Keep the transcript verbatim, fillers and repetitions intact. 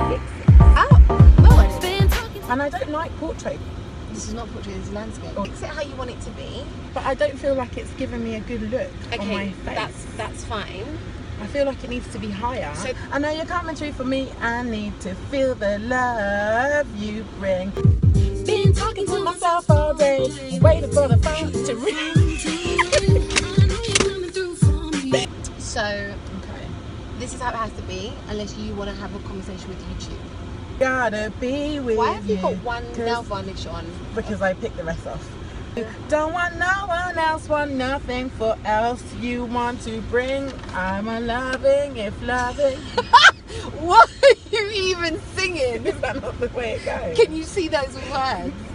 fix it. Oh, no. And I don't like portrait. This is not portrait, this is landscape. Fix it how you want it to be. But I don't feel like it's giving me a good look on my Okay, face. that's that's fine. I feel like it needs to be higher. So- I know you're coming through for me. I need to feel the love you bring. Been talking to myself all day, waiting for the phone to ring. So, Okay. this is how it has to be, unless you want to have a conversation with YouTube. Gotta be with Why have you got one 'cause- nail varnish on? Because I picked the rest off. Don't want no one else, want nothing for else you want to bring. I'm a loving if loving. What are you even singing? Is that not the way it goes? Can you see those words?